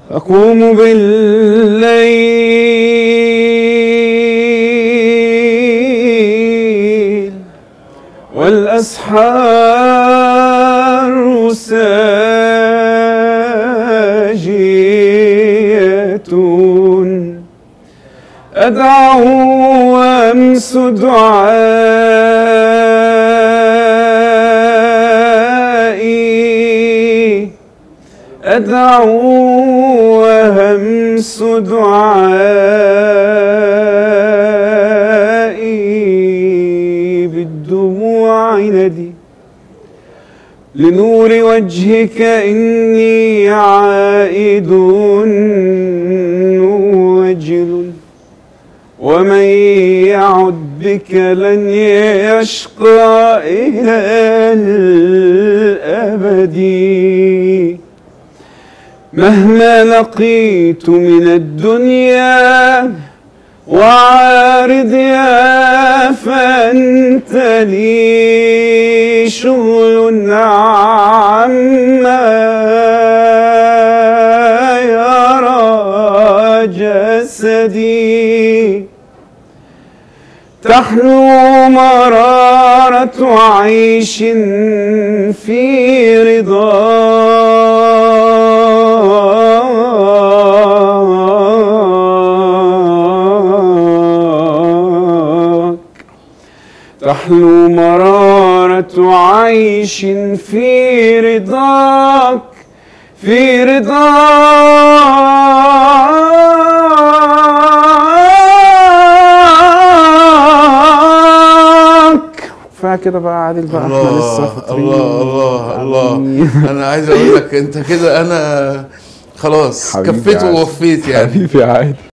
أقوم بالليل والأسحار ساجية، أدعو وأمس دعائي، أدعو وأمس دعائي، بالدموع ندي لنور وجهك إني عائد وجل، ومن يعد بك لن يشقى إلى الأبد. مهما لقيت من الدنيا وعارضها فأنت لي شغل عما يرى جسدي. تحلو مرارة عيش في رضاك، تحلو مرارة عيش في رضاك، في رضاك. كفايه كده بقى عادل بقى، احنا لسه فاطرين. الله الله الله. انا عايز اقول لك انت كده، انا خلاص كفيت ووفيت يعني. حبيبي عادل.